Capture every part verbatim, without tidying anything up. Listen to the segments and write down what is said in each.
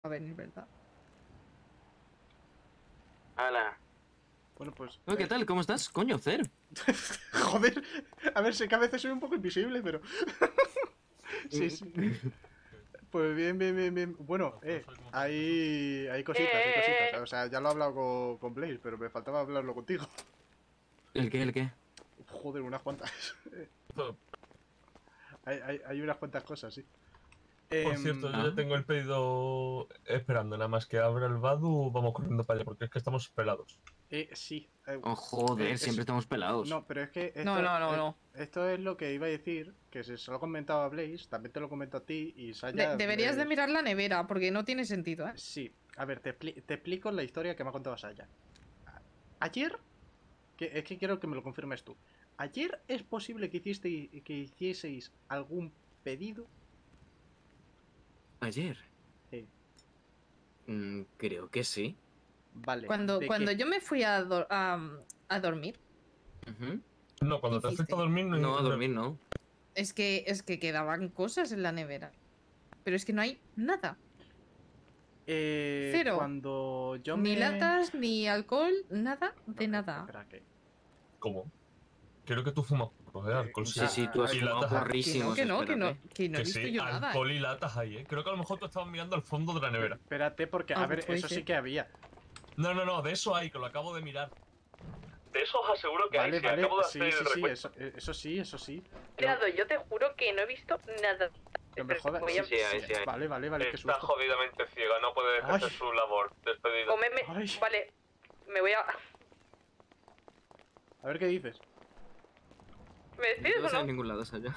a venir, ¿verdad? Hala. Bueno, pues... Oh, ¿qué eh, tal? ¿Cómo estás? Coño, Cer. Joder, a ver, sé que a veces soy un poco invisible, pero... sí, sí. Pues bien, bien, bien, bien. Bueno, eh, hay, hay cositas, hay cositas. O sea, ya lo he hablado con, con Blaze, pero me faltaba hablarlo contigo. ¿El qué? ¿El qué? Joder, unas cuantas. hay, hay, hay unas cuantas cosas, sí. Por cierto, Em, yo Ah. ya tengo el pedido esperando, nada más que abra el Badu, vamos corriendo para allá, porque es que estamos pelados. eh, sí. eh, Oh, joder, eh, es- siempre estamos pelados. No, pero es que No, esto, no, no, eh, no. esto es lo que iba a decir, que se, se lo he comentado a Blaze, también te lo comento a ti, y De- Saya... deberías de es- mirar la nevera, porque no tiene sentido, ¿eh? Sí, a ver, te, expli- te explico la historia que me ha contado Saya. A- Ayer, que, es que quiero que me lo confirmes tú. ¿Ayer es posible que, hicisteis, que hicieseis algún pedido? ¿Ayer? Eh, Mm, creo que sí. vale, Cuando, ¿de cuando qué? yo me fui a, do- a, a dormir, Ujú. No, cuando te hiciste? fuiste a dormir no... No, a no- dormir no. es que, es que quedaban cosas en la nevera. Pero es que no hay nada. Eh, Cero. cuando yo Ni me... latas, ni alcohol, nada de No, eh, nada. espera, que... ¿Cómo? Quiero que tú fumas porros, ¿eh? Eh, Alcohol sí Sí, hay. sí, tú has Y fumado latas hay. Que no, porrísimos, que no, que no, espérate. que no he Que visto sí, yo nada, ¿eh? alcohol y latas hay, ¿eh? Creo que a lo mejor tú estabas mirando al fondo de la nevera. Espérate, porque, Ah, a ver, pues puede eso sí ser. que había. No, no, no, de eso hay, que lo acabo de mirar. De eso os aseguro que Vale, hay, si vale, acabo de sí, hacer sí, el sí, recuento. eso, eh, eso sí, eso sí. Cuidado, yo te juro que no he visto nada. No me jodas. Voy a- Sí, hay, sí hay. Vale, vale, vale, qué Está susto. jodidamente ciega, no puede ejercer Ay. su labor. Despedido. Comeme. Ay. Vale, me voy a. A ver qué dices. ¿Me No despides vas o a no? ningún lado, Saya.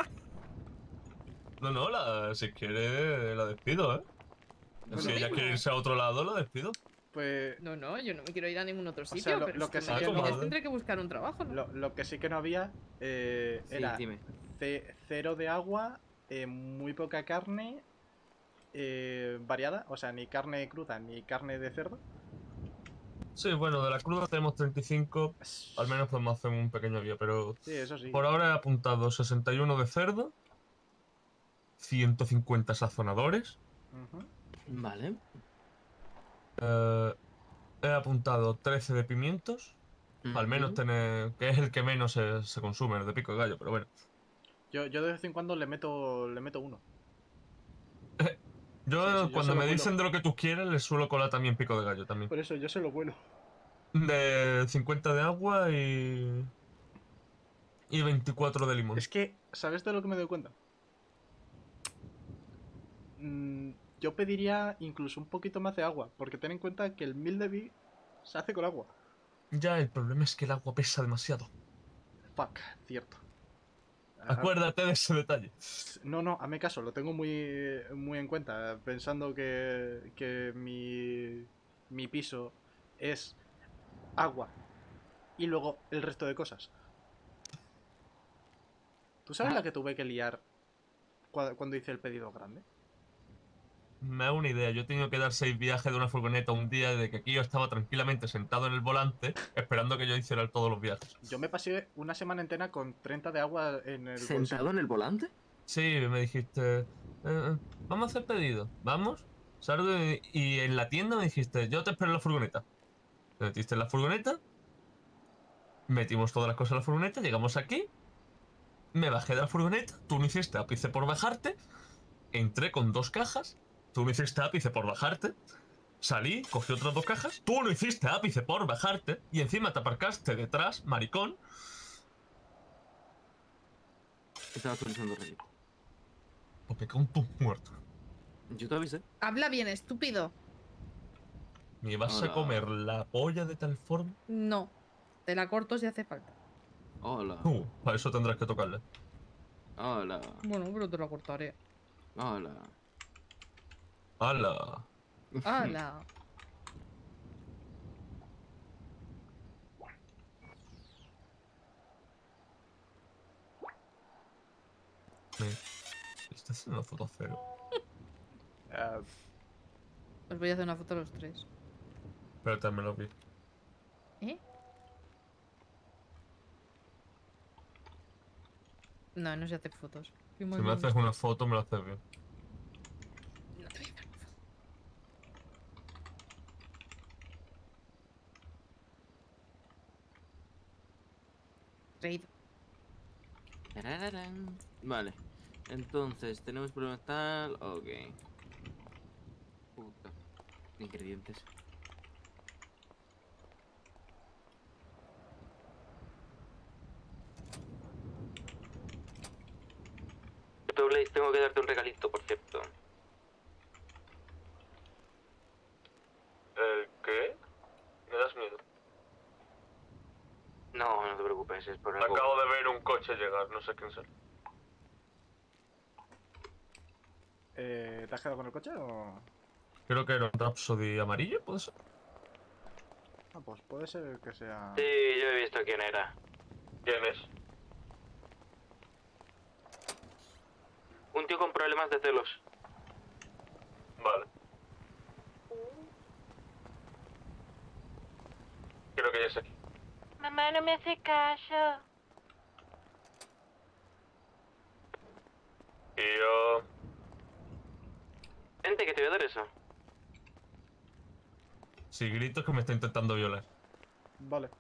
No, no, la, si quiere la despido, ¿eh? Bueno, si ella mismo. quiere irse a otro lado, la despido. Pues No, no, yo no me quiero ir a ningún otro sitio, sea, lo- pero lo es que que sí me que despides, no- tendré que buscar un trabajo, ¿no? lo, lo que sí que no había eh, Sí, era dime. ce- cero de agua, eh, muy poca carne, eh, variada, o sea, ni carne cruda ni carne de cerdo. Sí, bueno, de la cruda tenemos treinta y cinco. Al menos podemos hacer un pequeño guía, pero Sí, eso sí. por ahora he apuntado sesenta y uno de cerdo, ciento cincuenta sazonadores, Ujú. Vale. eh, he apuntado trece de pimientos, al menos Ujú. tener, que es el que menos se, se consume, el de pico de gallo, pero bueno. Yo, yo de vez en cuando le meto, le meto uno. Yo Sí, sí, yo cuando se lo me vuelo. dicen de lo que tú quieres, les suelo colar también pico de gallo también. Por eso yo se lo vuelo. De cincuenta de agua y... y veinticuatro de limón. Es que, ¿sabes de lo que me doy cuenta? Mm, yo pediría incluso un poquito más de agua, porque ten en cuenta que el Mildevi se hace con agua. Ya, el problema es que el agua pesa demasiado. Fuck, cierto. Ah, Acuérdate de ese detalle. no, no, hazme caso, lo tengo muy, muy en cuenta, pensando que, que mi, mi piso es agua y luego el resto de cosas. ¿Tú sabes la que tuve que liar cua- cuando hice el pedido grande? Me da una idea, yo he tenido que dar seis viajes de una furgoneta un día de que aquí yo estaba tranquilamente sentado en el volante esperando que yo hiciera todos los viajes. Yo me pasé una semana entera con treinta de agua en el ¿Sentado bolsillo. en el volante? Sí, me dijiste, "Eh, eh, vamos a hacer pedido, vamos. Salgo y, y en la tienda me dijiste, yo te espero en la furgoneta. Te metiste en la furgoneta, metimos todas las cosas en la furgoneta, llegamos aquí, me bajé de la furgoneta, tú no hiciste ápice por bajarte, entré con dos cajas, tú no hiciste ápice por bajarte, salí, cogí otras dos cajas, tú no hiciste ápice por bajarte y encima te aparcaste detrás, maricón. Estaba pensando reír. O me cago en tu muerto. Yo te avisé. Habla bien, estúpido. ¿Me vas Hola. a comer la polla de tal forma? No. Te la corto si hace falta. Hola. Uh, para eso tendrás que tocarle. Hola. Bueno, pero te la cortaré. Hola. ¡Hala! ¡Hala! Me... ¿Estás haciendo una foto cero? Ah, Os voy a hacer una foto a los tres. Espérate, me lo vi. ¿Eh? No, no sé hacer fotos. Qué Si mal me me haces gusta. una foto, me lo haces bien. No te voy a hacer una foto. Reído. Tarararán. Vale. Entonces, tenemos problemas tal. Ok. Puta. Ingredientes. Blaze, tengo que darte un regalito, por cierto. ¿El qué? Me das miedo. No, no te preocupes, es por algo. Acabo de ver un coche llegar, no sé quién será. Eh, ¿Te has quedado con el coche o...? Creo que era un Rhapsody amarillo, ¿puede ser? Ah, pues puede ser que sea... Sí, yo he visto quién era. ¿Quién es? Un tío con problemas de celos. Vale. Creo que ya sé. Mamá no me hace caso. Y yo... Vente, que te voy a dar eso. Si grito es que me está intentando violar. Vale.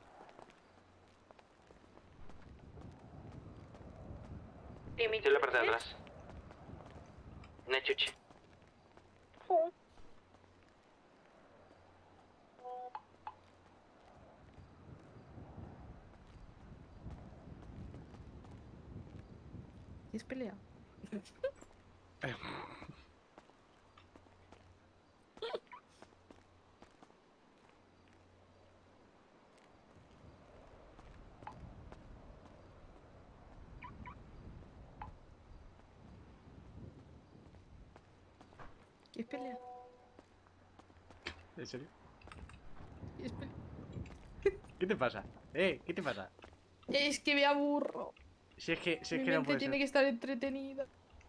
Dime, Yo en la parte de atrás. Nechuchi. ¿Tienes pelea? Eh, ¿Quieres pelea? ¿En serio? ¿Quieres pelea? ¿Qué te pasa? Eh, ¿qué te pasa? Es que me aburro. Si es que, si es Mi que no mente puede tiene ser. que estar entretenida.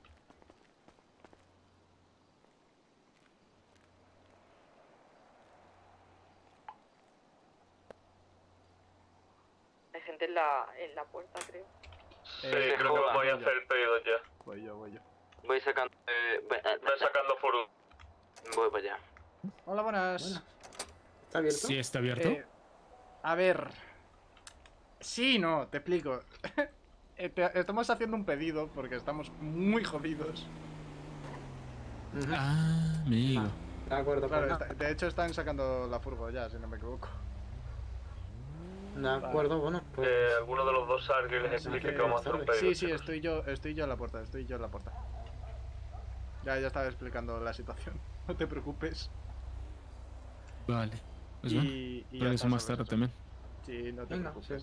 Hay gente en la, en la puerta, creo. Sí, Eh, creo que joder, voy a voy yo. hacer pedido ya. Voy yo, voy yo. Voy sacando... Eh, voy, eh, Voy sacando furgo. voy para allá. Hola, buenas. Bueno. ¿Está abierto? Sí, está abierto. Eh, a ver... Sí, no, te explico. Eh, te- Estamos haciendo un pedido porque estamos muy jodidos. Ujú. Ah, amigo. De acuerdo, Claro, pues está- de hecho están sacando la furgo ya, si no me equivoco. nada. De acuerdo, bueno, pues... Eh, alguno de los dos alguien les Así explique que- que vamos a hacer un pedido. Sí, sí, chicos. estoy yo, estoy yo en la puerta, estoy yo en la puerta. Ya, ya estaba explicando la situación, no te preocupes. Vale. Pues bueno, y, y ya regreso está, más solo tarde eso. también. Sí, no te Venga, preocupes. sí.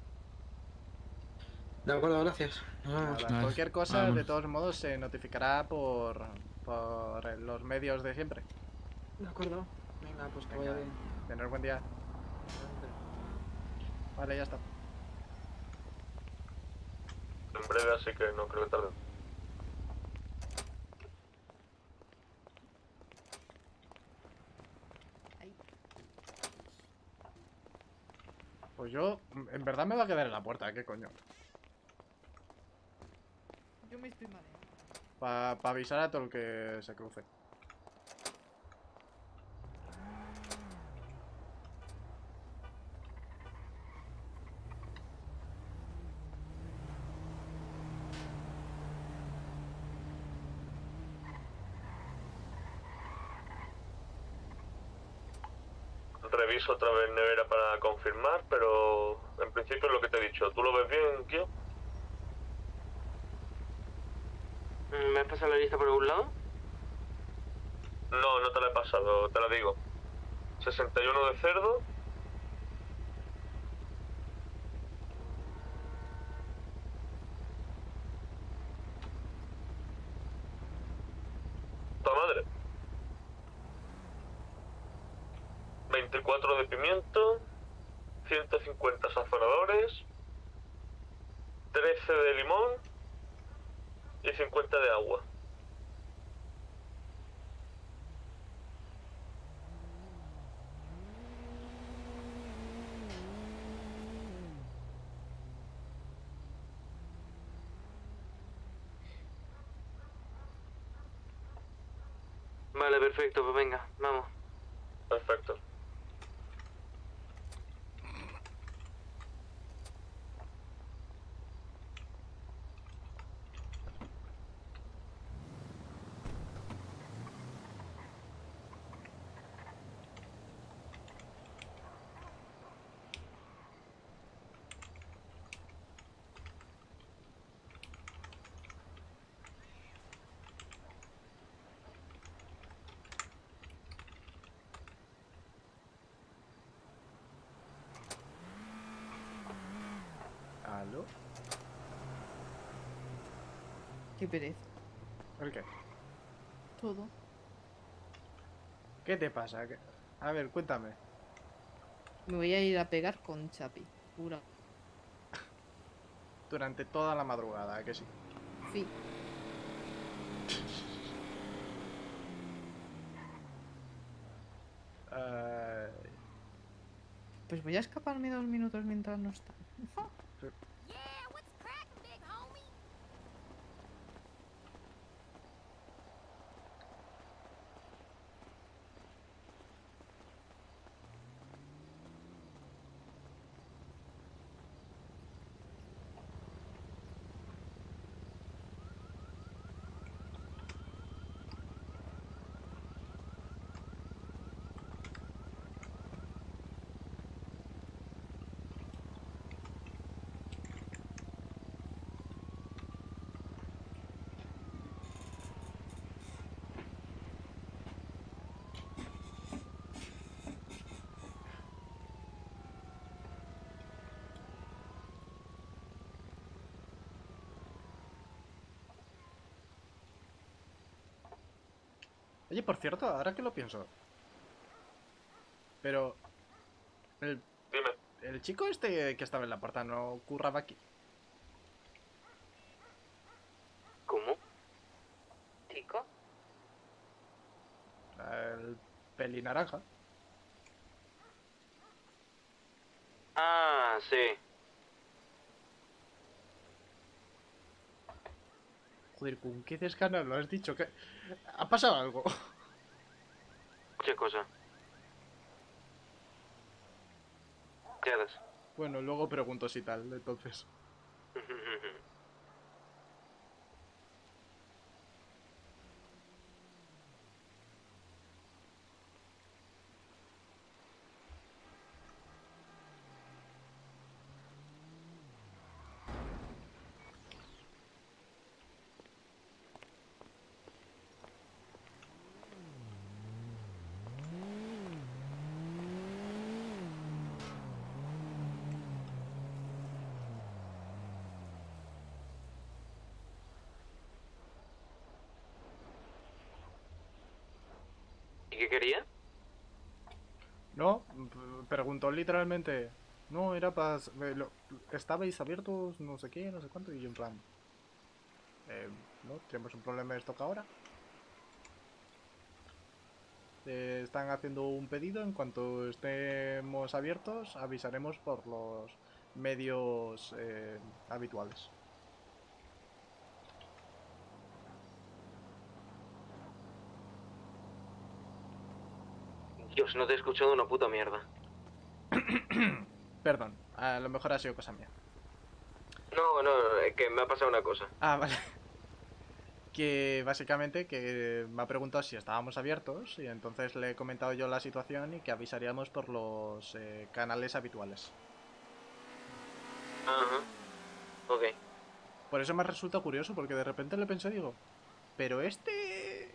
De acuerdo, gracias. Nos vemos. Nada, Vale, cualquier cosa, vámonos. de todos modos, se notificará por, por los medios de siempre. De acuerdo. Venga, pues que Venga. vaya bien. Tener buen día. Vale, ya está. En breve, así que no creo que tarde. Ahí. Pues yo, en verdad me va a quedar en la puerta, ¿qué coño? Yo me estoy mareando. Para avisar a todo el que se cruce. Reviso otra vez nevera para confirmar, pero en principio es lo que te he dicho. ¿Tú lo ves bien, Kio? ¿Me has pasado la lista por algún lado? No, no te la he pasado, te la digo. sesenta y uno de cerdo. ¡Puta madre! veinticuatro de pimiento. ciento cincuenta sazonadores. trece de limón. Y cincuenta de agua. Vale, perfecto, pues venga, vamos. Perfecto. Qué pereza. ¿El qué? Todo. ¿Qué te pasa? ¿Qué- A ver, cuéntame. Me voy a ir a pegar con Chapi. Pura. Durante toda la madrugada, ¿a que sí? Sí. Eh, Pues voy a escaparme dos minutos mientras no está. Oye, por cierto, ahora que lo pienso. Pero... El, Dime. el chico este que estaba en la puerta no curraba aquí. ¿Cómo? ¿Chico? El peli naranja. Ah, sí. Joder, ¿con qué desgana lo has dicho? ¿Qué... ¿Ha pasado algo? ¿Qué cosa? ¿Qué haces? Bueno, luego pregunto si tal, entonces. ¿Y qué quería? No, p- preguntó literalmente. No, era para... Estabais abiertos, no sé qué, no sé cuánto, y yo en plan... Eh, no, tenemos un problema de stock ahora. Eh, están haciendo un pedido, en cuanto estemos abiertos, avisaremos por los medios eh, habituales. Dios, no te he escuchado una puta mierda. Perdón, a lo mejor ha sido cosa mía. No, no, es que me ha pasado una cosa. Ah, vale. Que básicamente que me ha preguntado si estábamos abiertos y entonces le he comentado yo la situación y que avisaríamos por los eh, canales habituales. Ajá. Ok. Por eso me resulta curioso, porque de repente le pensé y digo, pero este...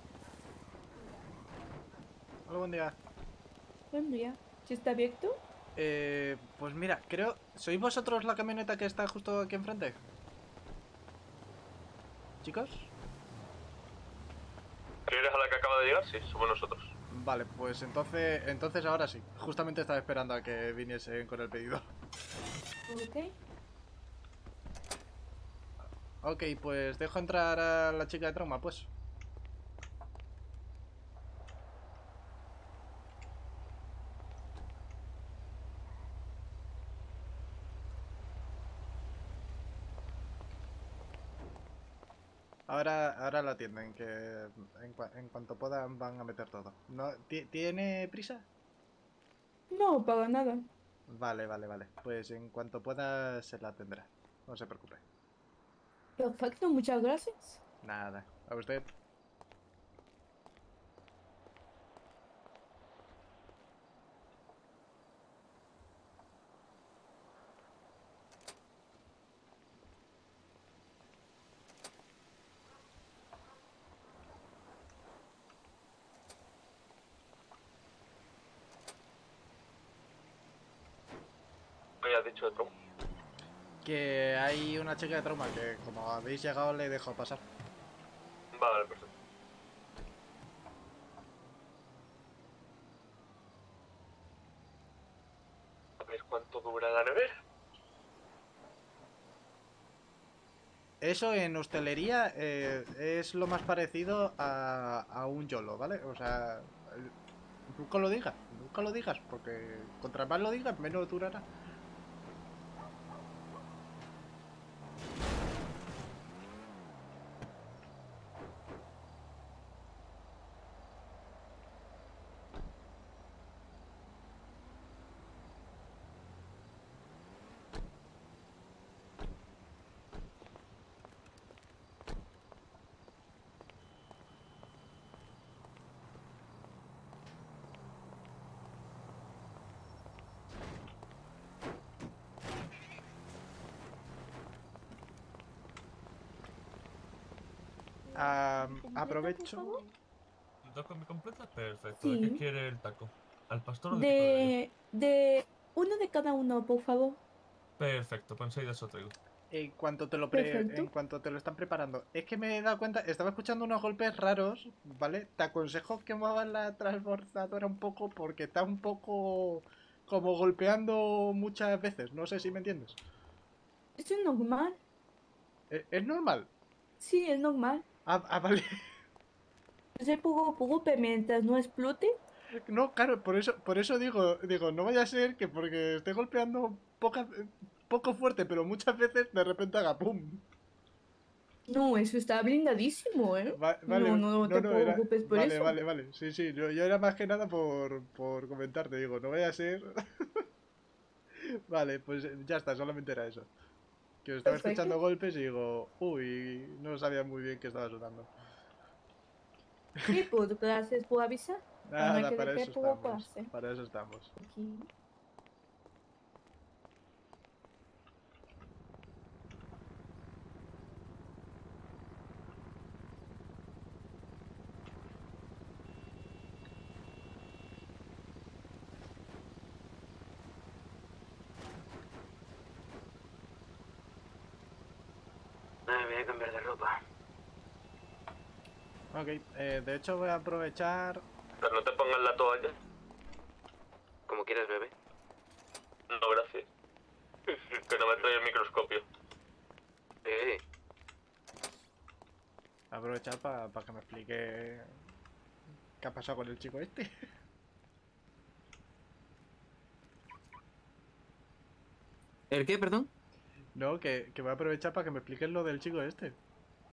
Hola, buen día. Buen día. ¿Sí está abierto? Eh, pues mira, creo... ¿Sois vosotros la camioneta que está justo aquí enfrente? ¿Chicos? ¿Quieres a la que acaba de llegar? Sí, somos nosotros. Vale, pues entonces, entonces ahora sí. Justamente estaba esperando a que viniesen con el pedido. Ok. Ok, pues dejo entrar a la chica de trauma, pues. Ahora, ahora la atienden, que en, cua- en cuanto puedan van a meter todo. ¿No? ¿Ti- ¿Tiene prisa? No, para nada. Vale, vale, vale. Pues en cuanto pueda se la atenderá. No se preocupe. Perfecto, muchas gracias. Nada. A usted. ¿Qué has dicho de trauma? Que hay una chica de trauma que como habéis llegado le dejo pasar. Vale, perfecto. A ver cuánto dura la nevera. Eso en hostelería eh, es lo más parecido a, a un YOLO, ¿vale? O sea, el- nunca lo digas, nunca lo digas, porque contra más lo digas, menos durará. Ah, ¿Completa, aprovecho. por favor? ¿El taco me completa? Perfecto. ¿De Sí. qué quiere el taco? ¿Al pastor o de pico de gallo? De, de uno de cada uno, por favor. Perfecto, pues enseguida eso traigo. En cuanto te lo pre- Perfecto. en cuanto te lo están preparando. Es que me he dado cuenta, estaba escuchando unos golpes raros, ¿vale? Te aconsejo que muevas la transportadora un poco porque está un poco como golpeando muchas veces. No sé si me entiendes. Eso es normal. ¿Es, es normal? Sí, es normal. Ah, ah, vale. Se poco, poco mientras no explote. No, claro, por eso, por eso digo, digo, no vaya a ser que porque esté golpeando poca, poco fuerte, pero muchas veces de repente haga pum. No, eso está blindadísimo, ¿eh? Va- vale, No, no no, te no, era. preocupes por Vale, eso. vale, vale. Sí, sí, yo, yo era más que nada por, por comentarte, digo, no vaya a ser. Vale, pues ya está, solamente era eso. Que estaba Perfecto. escuchando golpes y digo, uy, no sabía muy bien qué estaba sonando. Sí, pues gracias por avisar. Para Nada, que para te eso estamos. preocupase. Para eso estamos. Aquí. Me voy a cambiar de ropa. Ok, eh, de hecho voy a aprovechar. Pero no te pongas la toalla. Como quieras, bebé. No, gracias. Que no me trae el microscopio. Eh, Aprovechar para que me explique qué ha pasado con el chico este. ¿El qué, perdón? No, que, que voy a aprovechar para que me expliques lo del chico este.